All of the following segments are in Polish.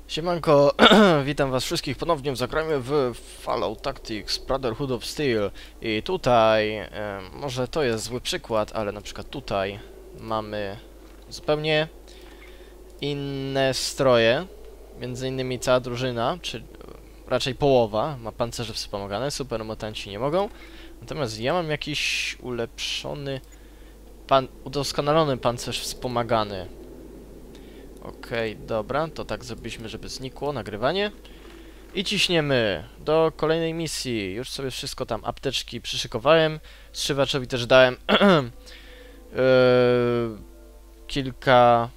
Siemanko, witam was wszystkich ponownie, zagrajmy w Fallout Tactics Brotherhood of Steel i tutaj, może to jest zły przykład, ale na przykład tutaj mamy zupełnie inne stroje, między innymi cała drużyna, czy raczej połowa, ma pancerze wspomagane, supermutanci nie mogą, natomiast ja mam jakiś ulepszony, udoskonalony pancerz wspomagany. Okej, dobra, to tak zrobiliśmy, żeby znikło nagrywanie. I ciśniemy do kolejnej misji. Już sobie wszystko tam, apteczki przyszykowałem. Strzywaczowi też dałem kilka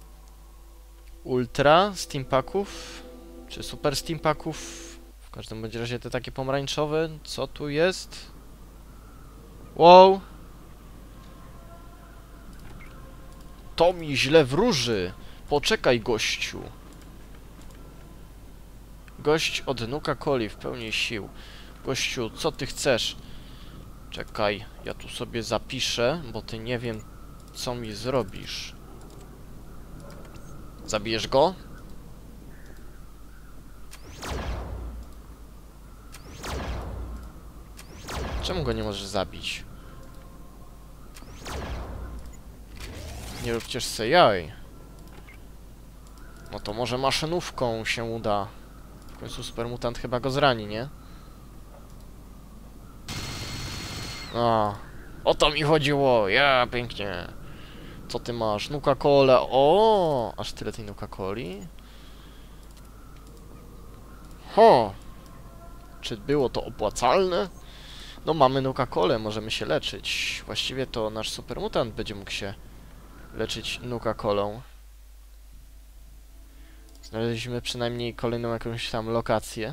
ultra steampaków, czy super steampaków. W każdym bądź razie te takie pomarańczowe. Co tu jest? Wow! To mi źle wróży! Poczekaj, gościu. Gość od Nuka-Coli w pełni sił. Gościu, co ty chcesz? Czekaj, ja tu sobie zapiszę, bo ty nie wiem, co mi zrobisz. Zabijesz go? Czemu go nie możesz zabić? Nie róbcież se jaj. No to może maszynówką się uda. W końcu supermutant chyba go zrani, nie? O to mi chodziło! Ja, pięknie! Co ty masz? Nuka-Cola! O, aż tyle tej Nuka-Coli? Ho! Czy było to opłacalne? No mamy Nuka-Colę, możemy się leczyć. Właściwie to nasz supermutant będzie mógł się leczyć Nuka-Colą. Znaleźliśmy przynajmniej kolejną jakąś tam lokację.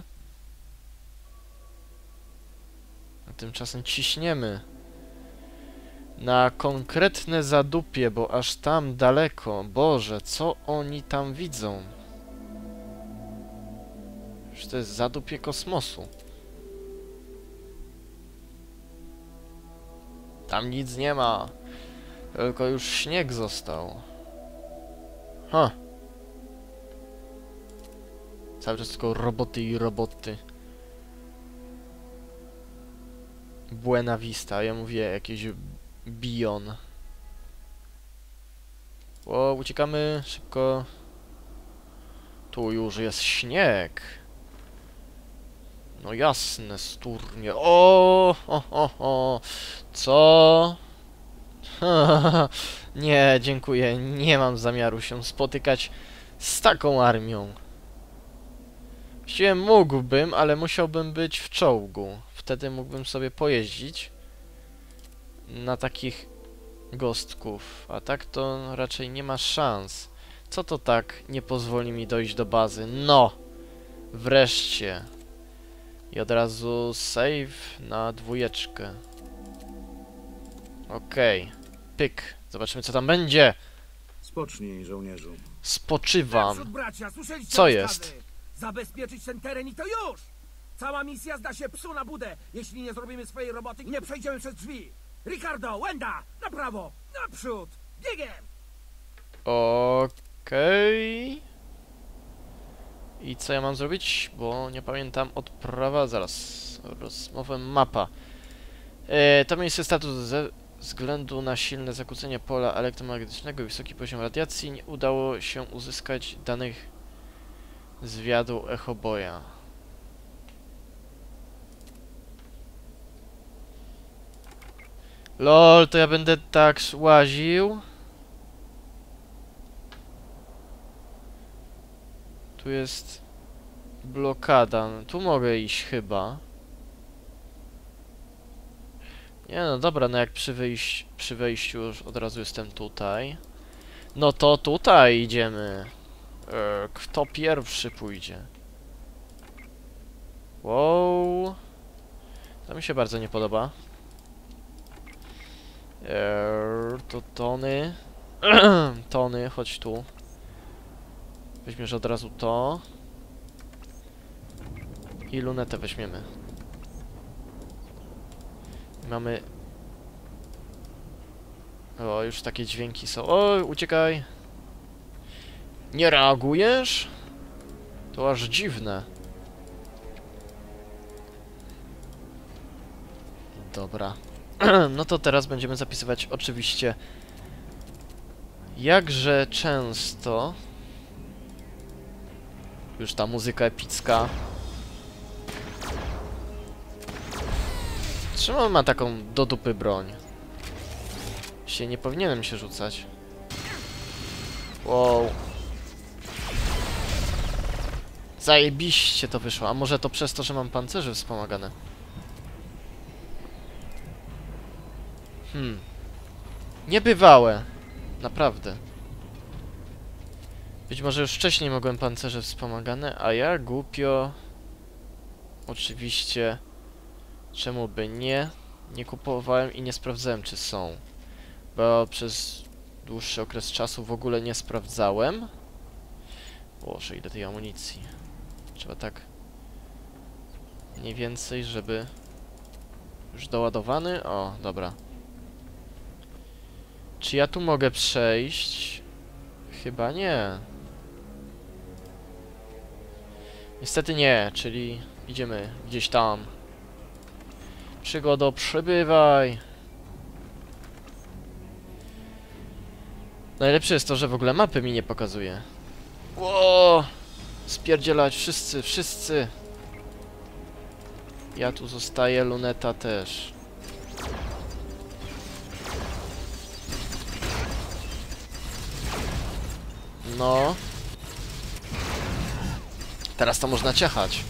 A tymczasem ciśniemy na konkretne zadupie, bo aż tam daleko. Boże, co oni tam widzą? Już to jest zadupie kosmosu. Tam nic nie ma. Tylko już śnieg został. Ha. Cały czas tylko roboty i roboty. Buena Vista, ja mówię jakieś Bion. O, uciekamy szybko. Tu już jest śnieg. No jasne, sturnie. O. Co? Nie, dziękuję. Nie mam zamiaru się spotykać z taką armią. Właściwie mógłbym, ale musiałbym być w czołgu. Wtedy mógłbym sobie pojeździć na takich gostków. A tak to raczej nie ma szans. Co to tak nie pozwoli mi dojść do bazy? No! Wreszcie. I od razu save na 2. Okej. Pyk. Zobaczymy, co tam będzie. Spocznij, żołnierzu. Spoczywam. Naprzód, bracia, słyszeliście Co rozkazy? jest? Zabezpieczyć ten teren i to już! Cała misja zda się psu na budę, jeśli nie zrobimy swojej roboty i nie przejdziemy przez drzwi. Ricardo, Wenda, na prawo, naprzód, biegiem! Okej. I co ja mam zrobić? Bo nie pamiętam odprawa. Zaraz. Rozmowę mapa. To miejsce status ze względu na silne zakłócenie pola elektromagnetycznego i wysoki poziom radiacji nie udało się uzyskać danych zwiadu echoboja. LOL, to ja będę tak łaził. Tu jest blokada. Tu mogę iść chyba. Nie no dobra, no jak przy wejściu już od razu jestem tutaj. No to tutaj idziemy. Kto pierwszy pójdzie? Wow. To mi się bardzo nie podoba. To Tony. Tony, chodź tu. Weźmiesz od razu to. I lunetę weźmiemy. Mamy... O, już takie dźwięki są. O, uciekaj! Nie reagujesz? To aż dziwne. Dobra. No to teraz będziemy zapisywać oczywiście jakże często. Już ta muzyka epicka. Czemu on ma taką do dupy broń? Nie powinienem się rzucać. Wow. Zajebiście to wyszło. A może to przez to, że mam pancerze wspomagane? Niebywałe. Naprawdę. Być może już wcześniej mogłem pancerze wspomagane, a ja głupio... Oczywiście... Czemu by nie? Nie kupowałem i nie sprawdzałem, czy są. Bo przez dłuższy okres czasu w ogóle nie sprawdzałem. Boże, ile tej amunicji. Trzeba tak... Mniej więcej, żeby... Już doładowany? O, dobra. Czy ja tu mogę przejść? Chyba nie. Niestety nie, czyli idziemy gdzieś tam. Przygodo, przybywaj! Najlepsze jest to, że w ogóle mapy mi nie pokazuje. Ło! Spierdzielać wszyscy, wszyscy! Ja tu zostaję, luneta też. No. Teraz to można ciachać.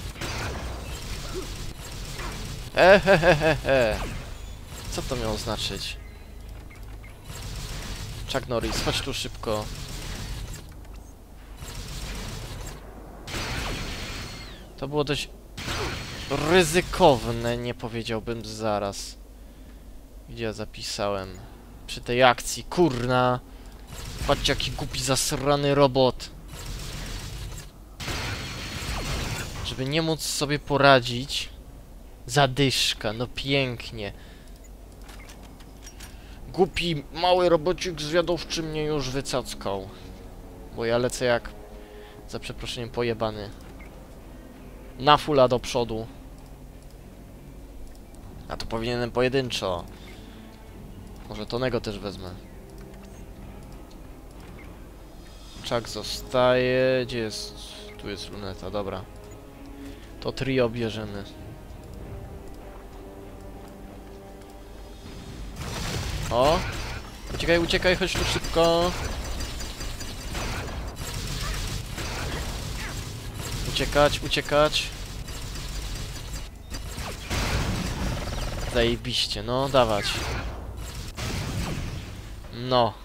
Hehehehe. Co to miało znaczyć? Chuck Norris, chodź tu szybko. To było dość ryzykowne, nie powiedziałbym zaraz. Gdzie ja zapisałem? Przy tej akcji, kurna. Patrzcie, jaki głupi, zasrany robot. Żeby nie móc sobie poradzić. Zadyszka, no pięknie. Głupi, mały robocik zwiadowczy mnie już wycackał. Bo ja lecę jak, za przeproszeniem, pojebany. Na fula do przodu. A to powinienem pojedynczo. Może Tonego też wezmę. Chuck zostaje. Gdzie jest? Tu jest luneta, dobra. To trio bierzemy. O! Uciekaj, uciekaj, chodź tu szybko. Uciekać, uciekać. Zajebiście, no dawać. No.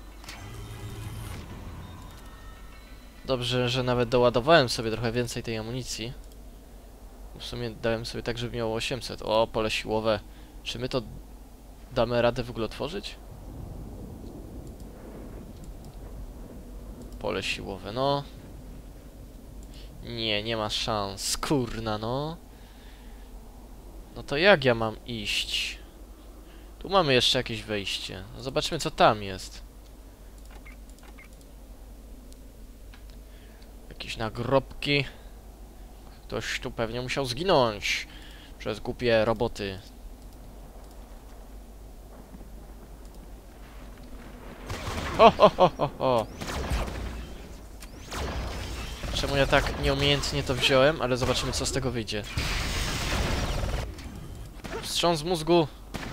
Dobrze, że nawet doładowałem sobie trochę więcej tej amunicji. W sumie dałem sobie tak, żeby miało 800. O, pole siłowe. Czy my to damy radę w ogóle otworzyć? Pole siłowe, no. Nie, nie ma szans. Kurna, no. No to jak ja mam iść? Tu mamy jeszcze jakieś wejście. No zobaczmy, co tam jest. Jakieś nagrobki. Ktoś tu pewnie musiał zginąć przez głupie roboty. Ho, ho, ho, ho, ho. Czemu ja tak nieumiejętnie to wziąłem, ale zobaczymy, co z tego wyjdzie. Wstrząs mózgu.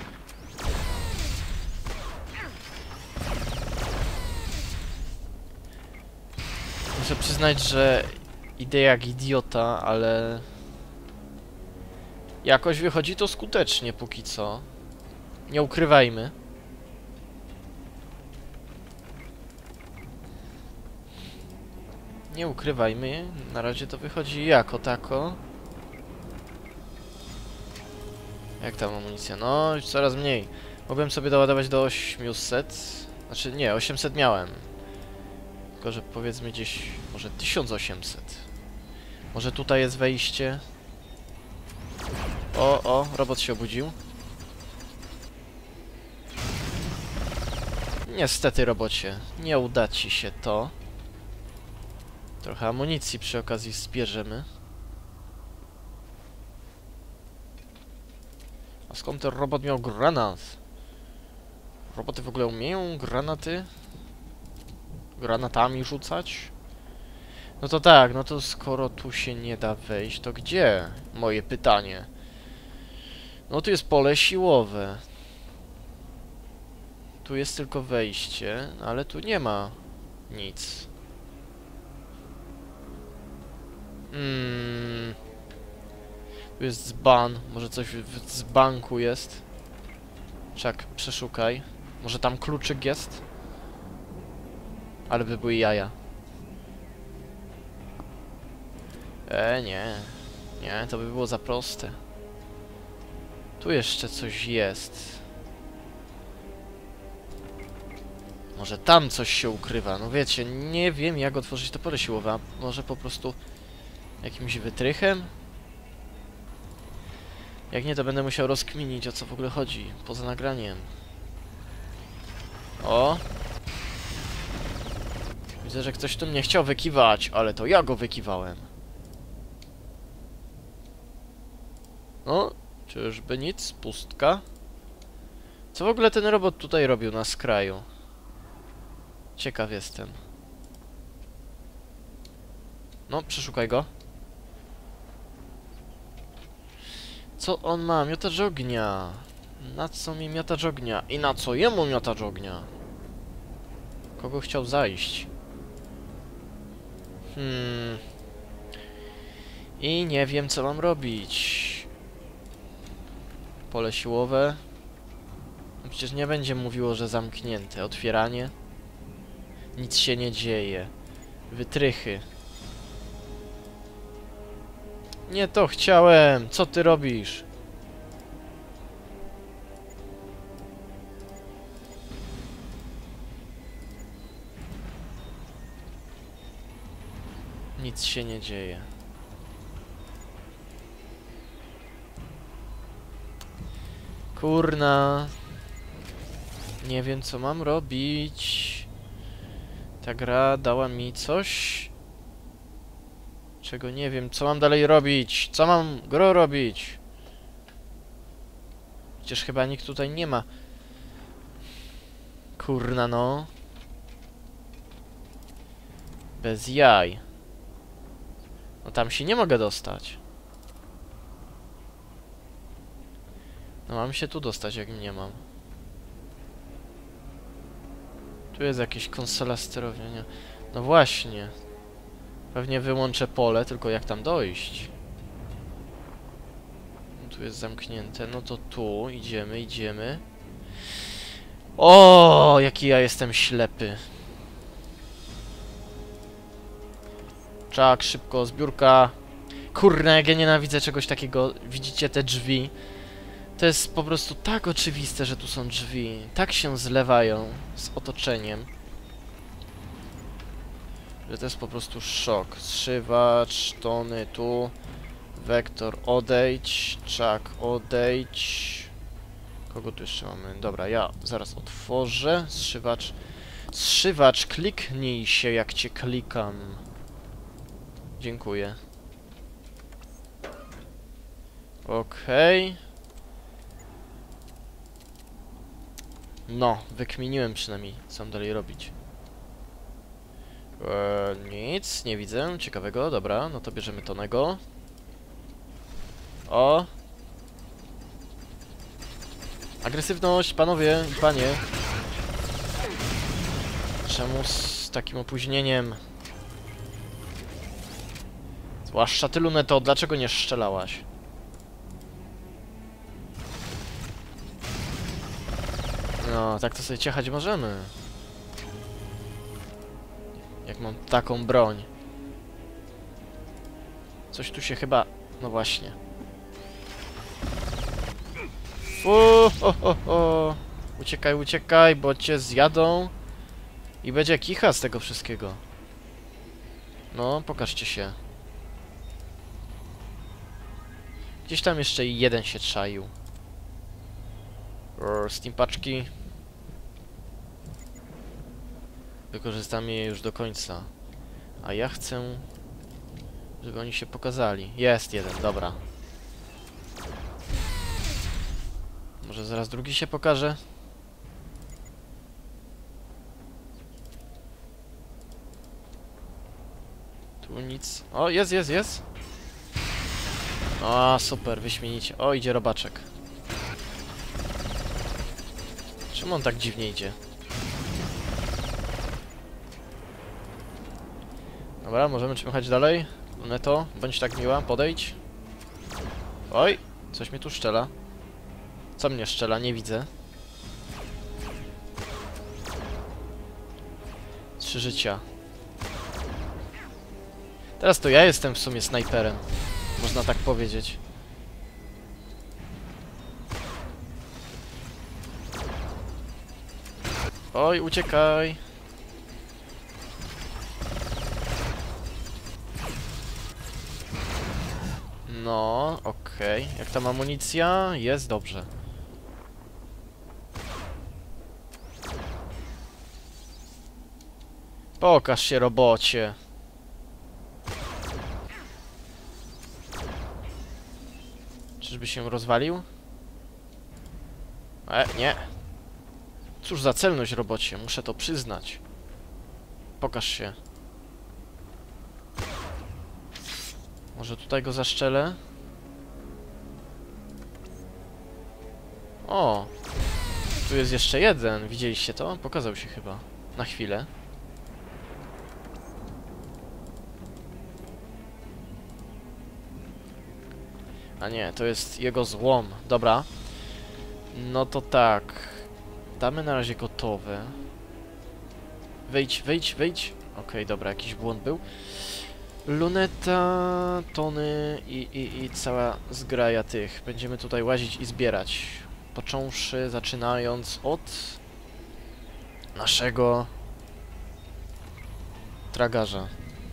Muszę przyznać, że idę jak idiota, ale jakoś wychodzi to skutecznie póki co. Nie ukrywajmy. Nie ukrywajmy, na razie to wychodzi jako tako. Jak tam amunicja? No, już coraz mniej. Mogłem sobie doładować do 800. Znaczy nie, 800 miałem. Tylko, że powiedzmy gdzieś może 1800. Może tutaj jest wejście. O, robot się obudził. Niestety, robocie, nie uda ci się to. Trochę amunicji przy okazji zbierzemy. A skąd ten robot miał granat? Roboty w ogóle umieją granaty? Granatami rzucać? No to tak, no to skoro tu się nie da wejść, to gdzie? Moje pytanie. No tu jest pole siłowe. Tu jest tylko wejście, ale tu nie ma nic. Tu jest dzban. Może coś w dzbanku jest. Czek, przeszukaj. Może tam kluczyk jest? Ale by były jaja. Nie. Nie, to by było za proste. Tu jeszcze coś jest. Może tam coś się ukrywa. No wiecie, nie wiem jak otworzyć to pole siłowe. A może po prostu jakimś wytrychem? Jak nie, to będę musiał rozkminić, o co w ogóle chodzi, poza nagraniem. O! Widzę, że ktoś tu mnie chciał wykiwać, ale to ja go wykiwałem. No, czyżby nic? Pustka? Co w ogóle ten robot tutaj robił na skraju? Ciekaw jestem. No, przeszukaj go. Co on ma? Miotacz ognia. Na co mi miotacz ognia? I na co jemu miotacz ognia? Kogo chciał zajść? I nie wiem, co mam robić. Pole siłowe. No przecież nie będzie mówiło, że zamknięte. Otwieranie. Nic się nie dzieje. Wytrychy. Nie to chciałem! Co ty robisz? Nic się nie dzieje. Kurna. Nie wiem, co mam robić. Ta gra dała mi coś, czego nie wiem. Co mam dalej robić? Co mam gro robić? Przecież chyba nikt tutaj nie ma. Kurna no. Bez jaj. No tam się nie mogę dostać. No mam się tu dostać, jak nie mam. Tu jest jakieś konsola sterowania. No właśnie. Pewnie wyłączę pole, tylko jak tam dojść? No tu jest zamknięte. No to tu. Idziemy, idziemy. O, jaki ja jestem ślepy. Czak, szybko, zbiórka. Kurna, jak ja nienawidzę czegoś takiego. Widzicie te drzwi? To jest po prostu tak oczywiste, że tu są drzwi. Tak się zlewają z otoczeniem, że to jest po prostu szok. Zszywacz, tony tu. Wektor, odejdź. Czak, odejdź. Kogo tu jeszcze mamy? Dobra, ja zaraz otworzę. Zszywacz. Zszywacz, kliknij się, jak cię klikam. Dziękuję. Okej. No, wykminiłem przynajmniej, co mam dalej robić. Nic, nie widzę ciekawego, dobra, no to bierzemy tonego. O! Agresywność, panowie i panie. Czemu z takim opóźnieniem? Zwłaszcza ty, Luneto, dlaczego nie strzelałaś? No, tak to sobie ciechać możemy. Jak mam taką broń. Coś tu się chyba... No właśnie. Ho, ho, ho. Uciekaj, uciekaj, bo cię zjadą. I będzie kicha z tego wszystkiego. No, pokażcie się. Gdzieś tam jeszcze jeden się czaił. Steam paczki. Wykorzystamy je już do końca. A ja chcę, żeby oni się pokazali. Jest jeden, dobra. Może zaraz drugi się pokaże? Tu nic. O, jest. O, super, wyśmienicie. O, idzie robaczek. Czemu on tak dziwnie idzie? Dobra, możemy czmychać dalej. Luneto, bądź tak miła, podejdź. Oj, coś mi tu szczela. Co mnie szczela? Nie widzę. 3 życia. Teraz to ja jestem w sumie snajperem. Można tak powiedzieć. Oj, uciekaj. No, okej. Jak tam amunicja? Jest dobrze. Pokaż się, robocie. Czyżby się rozwalił? Nie. Cóż za celność, robocie, muszę to przyznać. Pokaż się. Może tutaj go zaszczelę? O! Tu jest jeszcze jeden, widzieliście to? Pokazał się chyba. Na chwilę. A nie, to jest jego złom. Dobra. No to tak. Damy na razie gotowe. Wejdź. Okej, dobra, jakiś błąd był. Luneta, Tony i cała zgraja tych. Będziemy tutaj łazić i zbierać. Zaczynając od naszego tragarza.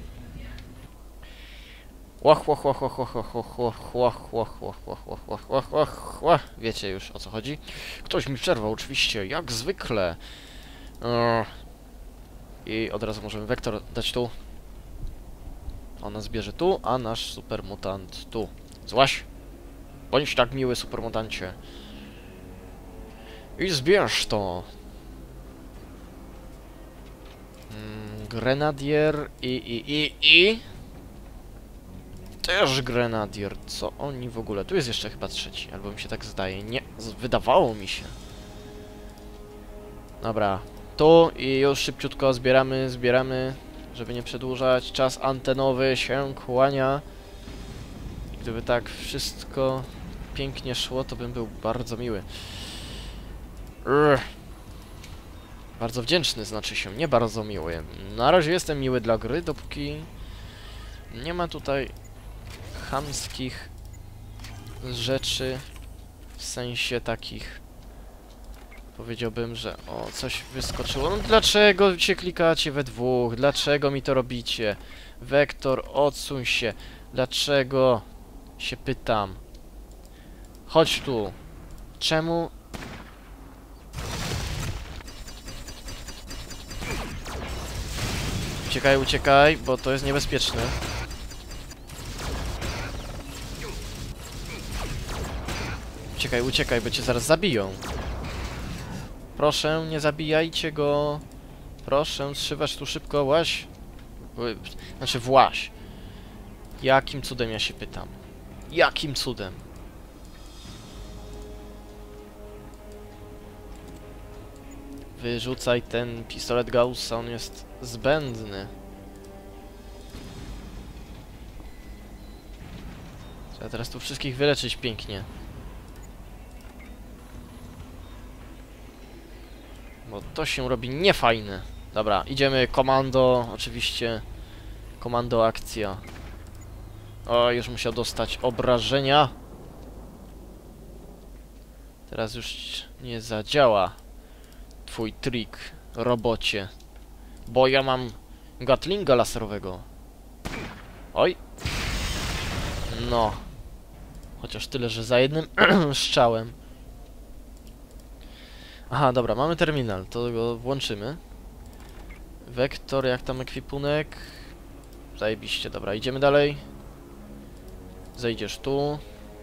Wiecie już, o co chodzi. Ktoś mi przerwał, oczywiście, jak zwykle. I od razu możemy wektor dać tu. Ona zbierze tu, a nasz supermutant tu. Złaś! Bądź tak miły, supermutancie. I zbierz to. Grenadier i... Też grenadier. Co oni w ogóle? Tu jest jeszcze chyba trzeci, albo mi się tak zdaje. Nie, wydawało mi się. Dobra. Tu i już szybciutko zbieramy, żeby nie przedłużać. Czas antenowy się kłania. Gdyby tak wszystko pięknie szło, to bym był bardzo miły. Bardzo wdzięczny, znaczy się, nie bardzo miły. Na razie jestem miły dla gry, dopóki nie ma tutaj chamskich rzeczy, w sensie takich, powiedziałbym, że o, coś wyskoczyło. No dlaczego się klikacie we dwóch? Dlaczego mi to robicie? Wektor, odsuń się. Dlaczego? Się pytam. Chodź tu. Czemu? Uciekaj, bo to jest niebezpieczne. Uciekaj, bo cię zaraz zabiją. Proszę, nie zabijajcie go. Proszę, zszywasz tu szybko, łaź. Znaczy, właź. Jakim cudem, ja się pytam. Jakim cudem? Wyrzucaj ten pistolet Gaussa, on jest zbędny. Trzeba teraz tu wszystkich wyleczyć pięknie. Bo to się robi niefajne. Dobra, idziemy, komando, oczywiście. Komando akcja. O, już musiał dostać obrażenia. Teraz już nie zadziała twój trik, robocie. Bo ja mam Gatlinga laserowego. Oj. No. Chociaż tyle, że za jednym strzałem. Aha, dobra, mamy terminal, to go włączymy. Wektor, jak tam ekwipunek? Zajebiście, dobra, idziemy dalej. Zejdziesz tu.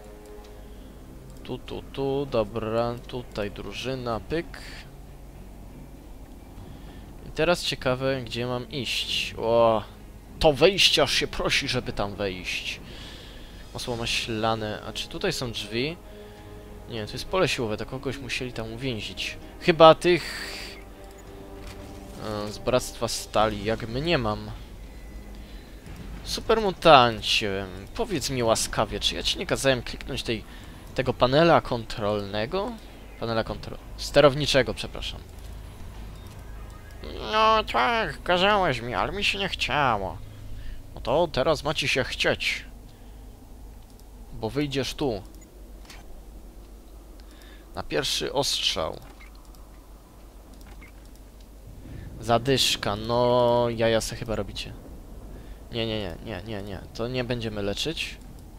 Tu, dobra, tutaj drużyna, pyk. I teraz ciekawe, gdzie mam iść. O, to wejście aż się prosi, żeby tam wejść. Masło maślane, a czy tutaj są drzwi? Nie, to jest pole siłowe, to kogoś musieli tam uwięzić. Chyba tych... z Bractwa Stali, jak my nie mam. Super mutancie, powiedz mi łaskawie, czy ja ci nie kazałem kliknąć tego panela kontrolnego? Sterowniczego, przepraszam. No tak, kazałeś mi, ale mi się nie chciało. No to teraz ma ci się chcieć. Bo wyjdziesz tu. Na pierwszy ostrzał. Zadyszka, no jaja se chyba robicie. Nie. To nie będziemy leczyć.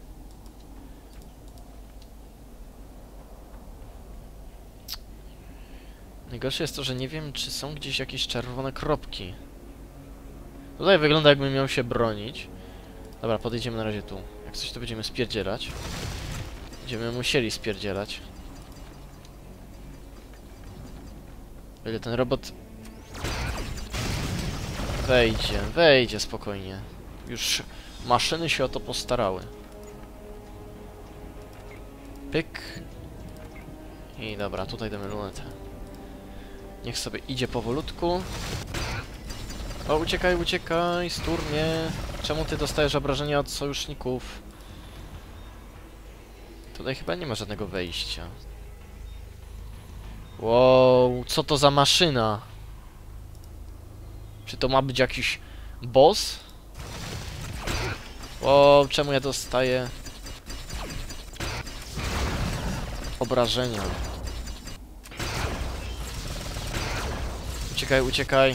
Najgorsze jest to, że nie wiem, czy są gdzieś jakieś czerwone kropki. Tutaj wygląda, jakbym miał się bronić. Dobra, podejdziemy na razie tu. Jak coś, to będziemy spierdzielać. Będziemy musieli spierdzielać. O ile ten robot... Wejdzie spokojnie. Już maszyny się o to postarały. Pyk. I dobra, tutaj damy lunetę. Niech sobie idzie powolutku. O, uciekaj, sturmie. Czemu ty dostajesz obrażenia od sojuszników? Tutaj chyba nie ma żadnego wejścia. Wow, co to za maszyna? Czy to ma być jakiś boss? Wow, czemu ja dostaję obrażenia? Uciekaj.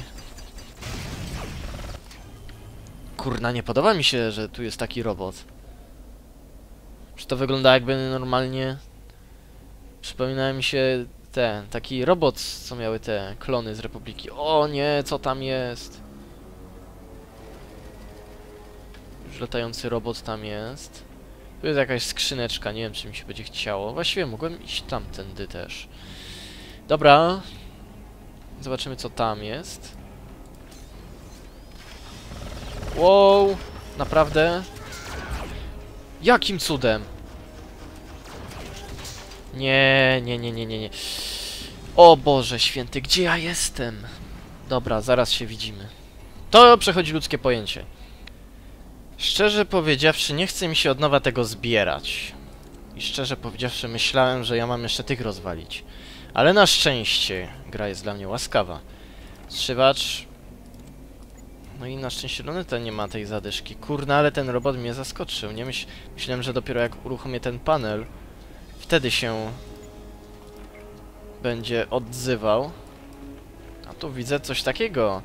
Kurna, nie podoba mi się, że tu jest taki robot. Czy to wygląda jakby normalnie... Przypomina mi się taki robot, co miały te klony z Republiki. O nie, co tam jest? Już latający robot tam jest. Tu jest jakaś skrzyneczka, nie wiem, czy mi się będzie chciało. Właściwie mogłem iść tamtędy też. Dobra. Zobaczymy, co tam jest. Wow, naprawdę? Jakim cudem? Nie. O Boże święty, gdzie ja jestem? Dobra, zaraz się widzimy. To przechodzi ludzkie pojęcie. Szczerze powiedziawszy, nie chce mi się od nowa tego zbierać. I szczerze powiedziawszy, myślałem, że ja mam jeszcze tych rozwalić. Ale na szczęście gra jest dla mnie łaskawa. Strzywacz... No i na szczęście luneta nie ma tej zadyszki. Kurna, ale ten robot mnie zaskoczył. Nie myślałem, że dopiero jak uruchomię ten panel, wtedy się będzie odzywał. A tu widzę coś takiego.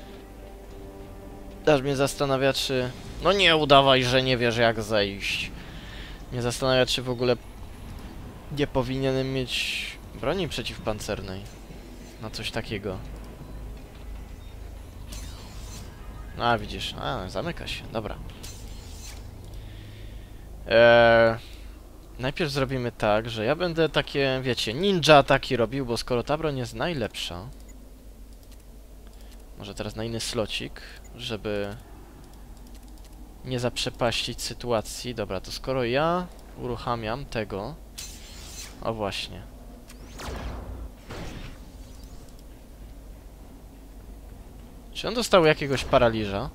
Aż mnie zastanawia, czy... No nie udawaj, że nie wiesz, jak zejść. Mnie zastanawia, czy w ogóle nie powinienem mieć broni przeciwpancernej na coś takiego. A, widzisz. A, zamyka się. Dobra. Najpierw zrobimy tak, że ja będę takie, wiecie, ninja ataki robił, bo skoro ta broń jest najlepsza... Może teraz na inny slocik, żeby nie zaprzepaścić sytuacji. Dobra, to skoro ja uruchamiam tego... O właśnie. Czy on dostał jakiegoś paraliża?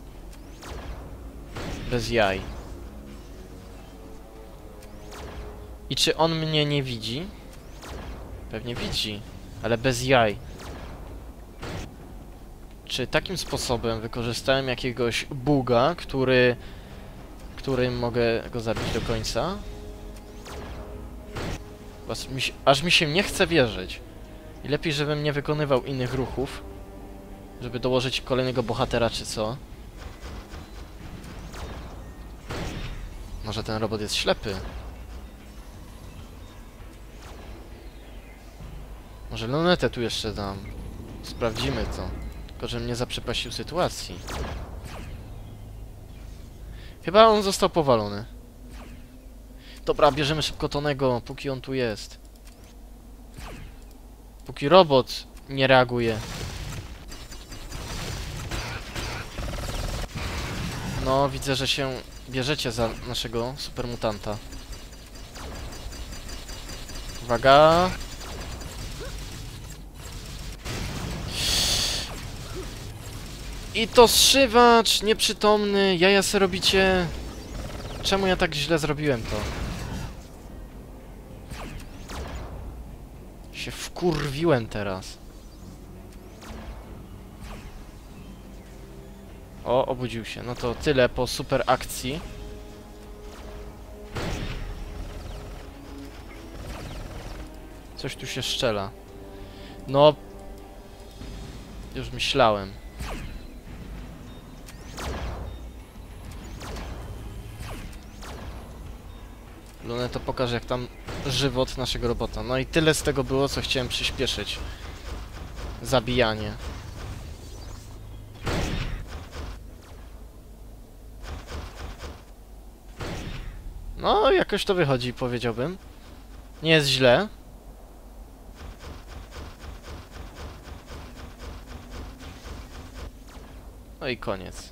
Bez jaj. I czy on mnie nie widzi? Pewnie widzi, ale bez jaj. Czy takim sposobem wykorzystałem jakiegoś buga, którym mogę go zabić do końca? Aż mi się nie chce wierzyć. I lepiej, żebym nie wykonywał innych ruchów, żeby dołożyć kolejnego bohatera, czy co? Może ten robot jest ślepy? Może lunetę tu jeszcze dam. Sprawdzimy to. Tylko, żebym nie zaprzepaścił sytuacji. Chyba on został powalony. Dobra, bierzemy szybko Tonego, póki on tu jest. Póki robot nie reaguje. No, widzę, że się bierzecie za naszego supermutanta. Uwaga. I to zszywacz nieprzytomny. Jaja se robicie. Czemu ja tak źle zrobiłem to? Się wkurwiłem teraz. O, obudził się. No to tyle po super akcji. Coś tu się szczela. No. Już myślałem. Luneto, pokaże jak tam żywot naszego robota. No i tyle z tego było, co chciałem przyspieszyć. Zabijanie. No, jakoś to wychodzi, powiedziałbym. Nie jest źle. No i koniec.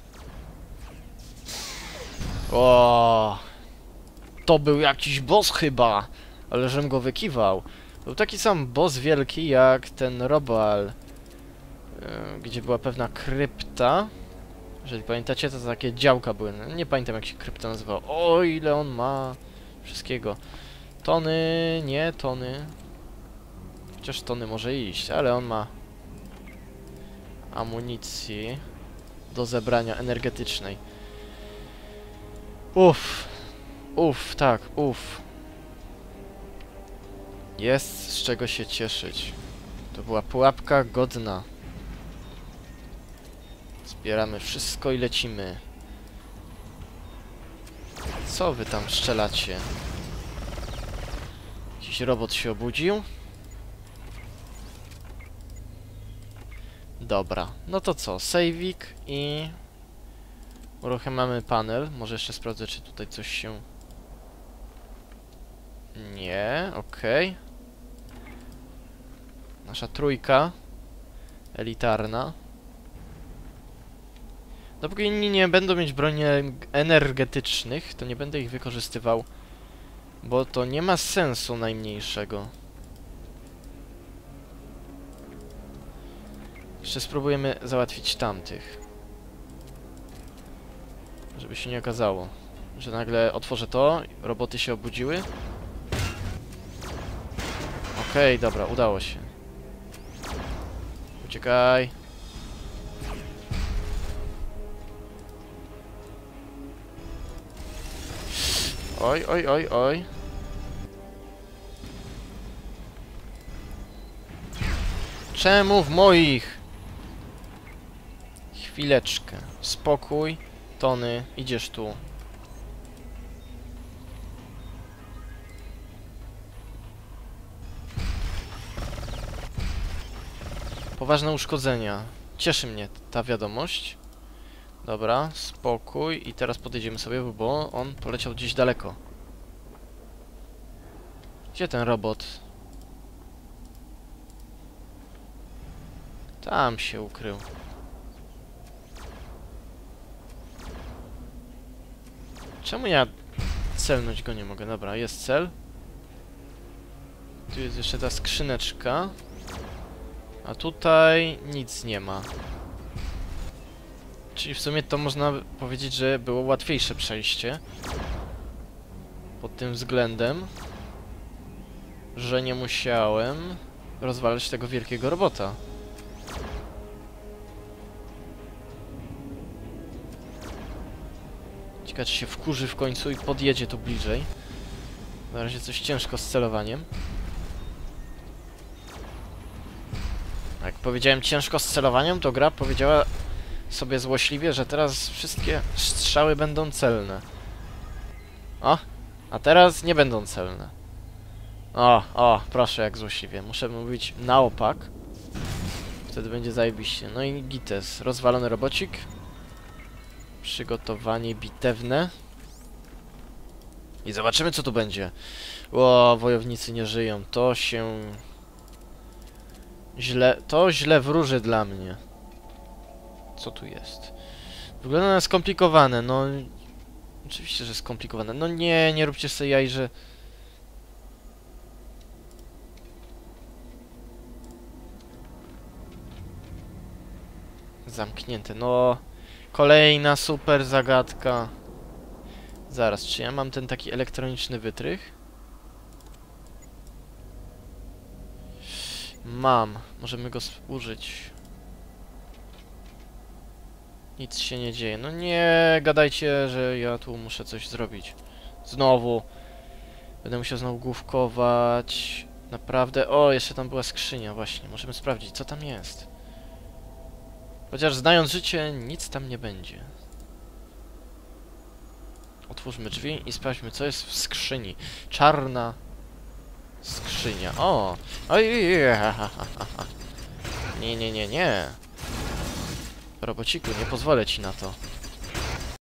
O, to był jakiś boss chyba, ale żem go wykiwał. Był taki sam boss wielki jak ten Robal, gdzie była pewna krypta. Jeżeli pamiętacie, to takie działka były. Nie pamiętam jak się krypta nazywała. O, ile on ma wszystkiego. Tony, nie tony. Chociaż tony może iść, ale on ma amunicji do zebrania energetycznej. Tak, Jest z czego się cieszyć. To była pułapka godna. Zbieramy wszystko i lecimy. Co wy tam szczelacie? Jakiś robot się obudził? Dobra, no to co? Saveik i... uruchamiamy panel. Może jeszcze sprawdzę, czy tutaj coś się... Nie, okej. Nasza trójka elitarna. Dopóki inni nie będą mieć broni energetycznych, to nie będę ich wykorzystywał, bo to nie ma sensu najmniejszego. Jeszcze spróbujemy załatwić tamtych. Żeby się nie okazało, że nagle otworzę to, roboty się obudziły. Okej, dobra, udało się. Uciekaj. Oj, oj, oj, oj. Czemu w moich? Chwileczkę. Spokój. Tony, idziesz tu. Poważne uszkodzenia. Cieszy mnie ta wiadomość. Dobra, spokój. I teraz podejdziemy sobie, bo on poleciał gdzieś daleko. Gdzie ten robot? Tam się ukrył. Czemu ja celnąć go nie mogę? Dobra, jest cel. Tu jest jeszcze ta skrzyneczka. A tutaj nic nie ma. Czyli w sumie to można powiedzieć, że było łatwiejsze przejście. Pod tym względem, że nie musiałem rozwalać tego wielkiego robota. Ciekawe, czy się wkurzy w końcu i podjedzie tu bliżej. Na razie coś ciężko z celowaniem. Jak powiedziałem ciężko z celowaniem, to gra powiedziała sobie złośliwie, że teraz wszystkie strzały będą celne. O! A teraz nie będą celne. O, proszę, jak złośliwie. Muszę mówić na opak. Wtedy będzie zajebiście. No i gites. Rozwalony robocik. Przygotowanie bitewne. I zobaczymy, co tu będzie. O, wojownicy nie żyją. To się... źle wróży dla mnie. Co tu jest? Wygląda na skomplikowane, no... Oczywiście, że skomplikowane. No nie róbcie sobie jaj, że... Zamknięte, no... Kolejna super zagadka. Zaraz, czy ja mam ten taki elektroniczny wytrych? Mam. Możemy go użyć. Nic się nie dzieje. No nie gadajcie, że ja tu muszę coś zrobić. Znowu. Będę musiał znowu główkować. Naprawdę. O, jeszcze tam była skrzynia, właśnie. Możemy sprawdzić, co tam jest. Chociaż znając życie, nic tam nie będzie. Otwórzmy drzwi i sprawdźmy, co jest w skrzyni. Czarna skrzynia. O! Oj! Nie. Robociku, nie pozwolę ci na to.